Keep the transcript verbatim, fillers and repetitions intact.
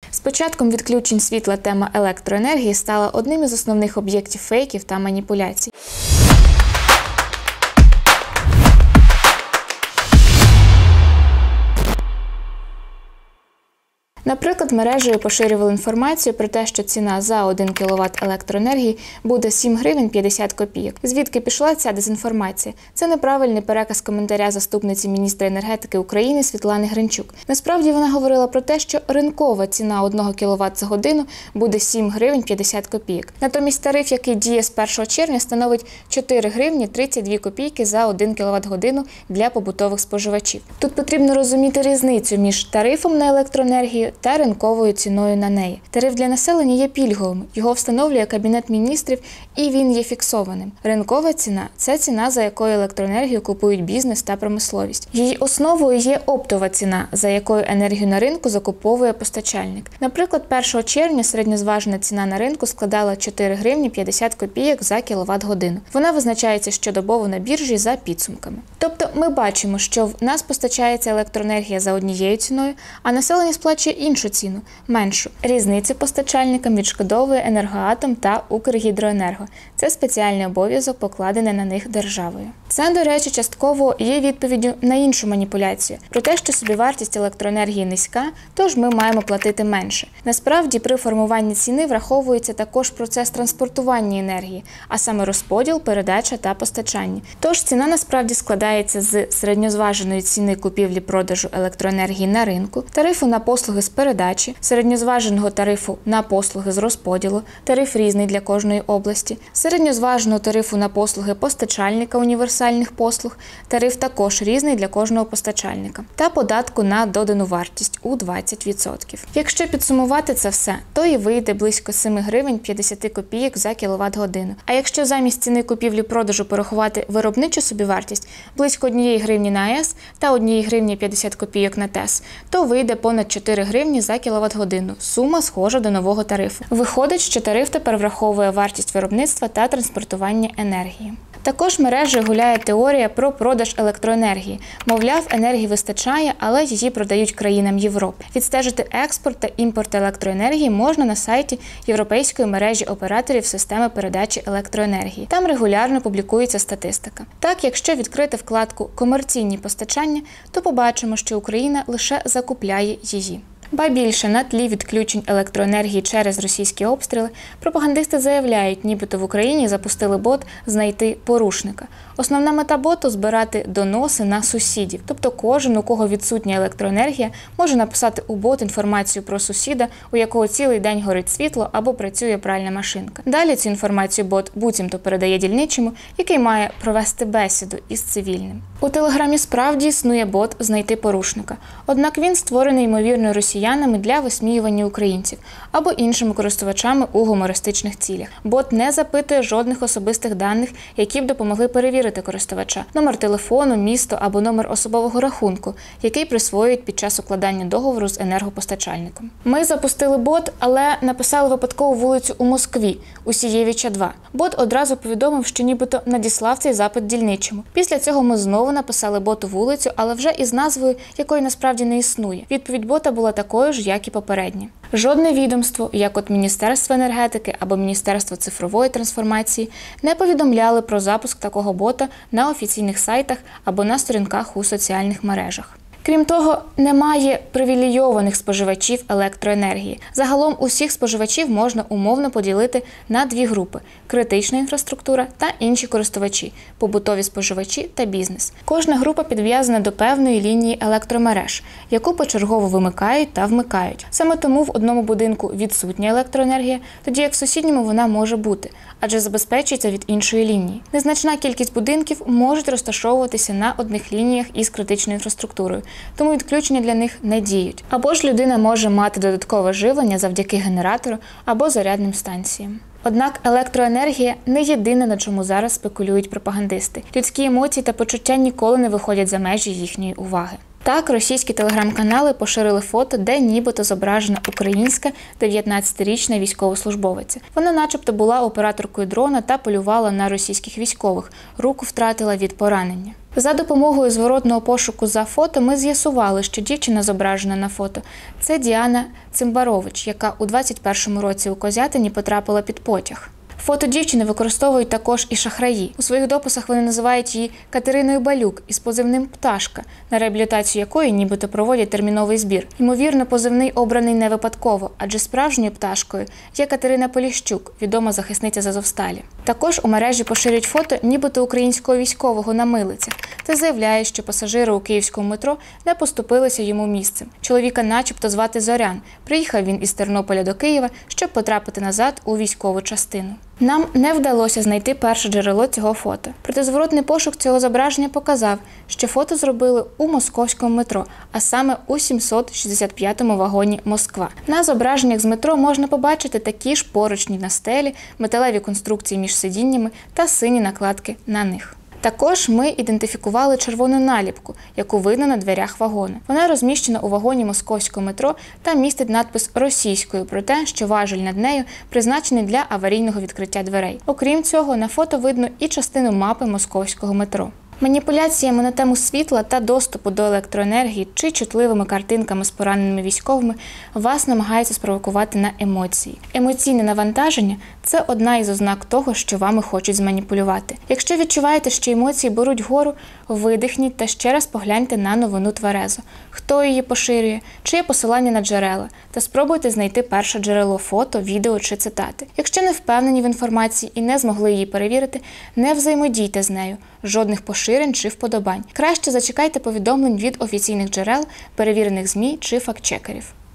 З початком відключень світла тема електроенергії стала одним із основних об'єктів фейків та маніпуляцій. Наприклад, мережею поширювали інформацію про те, що ціна за один кіловат електроенергії буде сім гривень п'ятдесят копійок. Звідки пішла ця дезінформація? Це неправильний переказ коментаря заступниці міністра енергетики України Світлани Гринчук. Насправді вона говорила про те, що ринкова ціна одного кіловат за годину буде сім гривень п'ятдесят копійок. Натомість тариф, який діє з першого червня, становить чотири гривні тридцять дві копійки за один кіловат-годину для побутових споживачів. Тут потрібно розуміти різницю між тарифом на електроенергію та ринковою ціною на неї. Тариф для населення є пільговим, його встановлює Кабінет міністрів і він є фіксованим. Ринкова ціна – це ціна, за якою електроенергію купують бізнес та промисловість. Її основою є оптова ціна, за якою енергію на ринку закуповує постачальник. Наприклад, першого червня середньозважена ціна на ринку складала чотири гривні п'ятдесят копійок за кіловат-годину. Вона визначається щодобово на біржі за підсумками. Тобто ми бачимо, що в нас постачається електроенергія за однією ціною, а населення сплачує іншу ціну – меншу. Різницю постачальникам відшкодовує «Енергоатом» та «Укргідроенерго». Це спеціальний обов'язок, покладений на них державою. Це, до речі, частково є відповіддю на іншу маніпуляцію – про те, що собівартість електроенергії низька, тож ми маємо платити менше. Насправді, при формуванні ціни враховується також процес транспортування енергії, а саме розподіл, передача та постачання. Тож ціна насправді складається з середньозваженої ціни купівлі-продажу електроенергії на ринку, тарифу на послуги з передачі, середньозваженого тарифу на послуги з розподілу, тариф різний для кожної області, середньозваженого тарифу на послуги постачальника універсальних послуг, тариф також різний для кожного постачальника, та податку на додану вартість у двадцять відсотків. Якщо підсумувати це все, то і вийде близько сім гривень п'ятдесят копійок за кіловат-годину. А якщо замість ціни купівлі-продажу порахувати виробничу собівартість близько однієї гривні на АЕС та однієї гривні п'ятдесят копійок на ТЕС, то вийде понад чотири гривні за кіловат-годину. Сума схожа до нового тарифу. Виходить, що тариф тепер враховує вартість виробництва та транспортування енергії. Також мережею гуляє теорія про продаж електроенергії. Мовляв, енергії вистачає, але її продають країнам Європи. Відстежити експорт та імпорт електроенергії можна на сайті Європейської мережі операторів системи передачі електроенергії. Там регулярно публікується статистика. Так, якщо відкрити вкладку «Комерційні постачання», то побачимо, що Україна лише закупляє її. Ба більше, на тлі відключень електроенергії через російські обстріли, пропагандисти заявляють, нібито в Україні запустили бот «Знайти порушника». Основна мета боту – збирати доноси на сусідів. Тобто кожен, у кого відсутня електроенергія, може написати у бот інформацію про сусіда, у якого цілий день горить світло або працює пральна машинка. Далі цю інформацію бот буцімто передає дільничому, який має провести бесіду із цивільним. У Телеграмі справді існує бот «Знайти порушника». Однак він створений, ймовірно, росіянами для висміювання українців або іншими користувачами у гумористичних цілях. Бот не запитує жодних особистих даних, які б допомогли перевірити користувача – номер телефону, місто або номер особового рахунку, який присвоюють під час укладання договору з енергопостачальником. Ми запустили бот, але написали випадково вулицю у Москві, у Сієвіча два. Бот одразу повідомив, що нібито надіслав цей запит дільничому. Після цього ми знову написали боту вулицю, але вже із назвою, якої насправді не існує. Відповідь бота була такою ж, як і попередня. Жодне відомство, як от Міністерство енергетики або Міністерство цифрової трансформації, не повідомляли про запуск такого бота на офіційних сайтах або на сторінках у соціальних мережах. Крім того, немає привілейованих споживачів електроенергії. Загалом усіх споживачів можна умовно поділити на дві групи – критична інфраструктура та інші користувачі – побутові споживачі та бізнес. Кожна група підв'язана до певної лінії електромереж, яку почергово вимикають та вмикають. Саме тому в одному будинку відсутня електроенергія, тоді як в сусідньому вона може бути, адже забезпечується від іншої лінії. Незначна кількість будинків можуть розташовуватися на одних лініях із критичною інфраструктурою, тому відключення для них не діють. Або ж людина може мати додаткове живлення завдяки генератору або зарядним станціям. Однак електроенергія не єдине, на чому зараз спекулюють пропагандисти. Людські емоції та почуття ніколи не виходять за межі їхньої уваги. Так, російські телеграм-канали поширили фото, де нібито зображена українська дев'ятнадцятирічна військовослужбовиця. Вона начебто була операторкою дрона та полювала на російських військових. Руку втратила від поранення. За допомогою зворотного пошуку за фото ми з'ясували, що дівчина, зображена на фото, це Діана Цимбарович, яка у двадцять першому році у Козятині потрапила під потяг. Фото дівчини використовують також і шахраї. У своїх дописах вони називають її Катериною Балюк із позивним «Пташка», на реабілітацію якої нібито проводять терміновий збір. Ймовірно, позивний обраний не випадково, адже справжньою пташкою є Катерина Поліщук, відома захисниця з Азовсталі. Також у мережі поширюють фото нібито українського військового на милицях та заявляють, що пасажири у київському метро не поступилися йому місцем. Чоловіка начебто звати Зорян. Приїхав він із Тернополя до Києва, щоб потрапити назад у військову частину. Нам не вдалося знайти перше джерело цього фото. Проте зворотний пошук цього зображення показав, що фото зробили у московському метро, а саме у сімсот шістдесят п'ятому вагоні «Москва». На зображеннях з метро можна побачити такі ж поручні на стелі, металеві конструкції між сидіннями та сині накладки на них. Також ми ідентифікували червону наліпку, яку видно на дверях вагону. Вона розміщена у вагоні московського метро та містить надпис російською про те, що важіль над нею призначений для аварійного відкриття дверей. Окрім цього, на фото видно і частину мапи московського метро. Маніпуляціями на тему світла та доступу до електроенергії чи чутливими картинками з пораненими військовими вас намагаються спровокувати на емоції. Емоційне навантаження – це одна із ознак того, що вами хочуть зманіпулювати. Якщо відчуваєте, що емоції беруть вгору, видихніть та ще раз погляньте на новину тверезо. Хто її поширює, чи є посилання на джерела, та спробуйте знайти перше джерело фото, відео чи цитати. Якщо не впевнені в інформації і не змогли її перевірити, не взаємодійте з нею, жодних поширень чи вподобань. Краще зачекайте повідомлень від офіційних джерел, перевірених ЗМІ чи фактчекерів.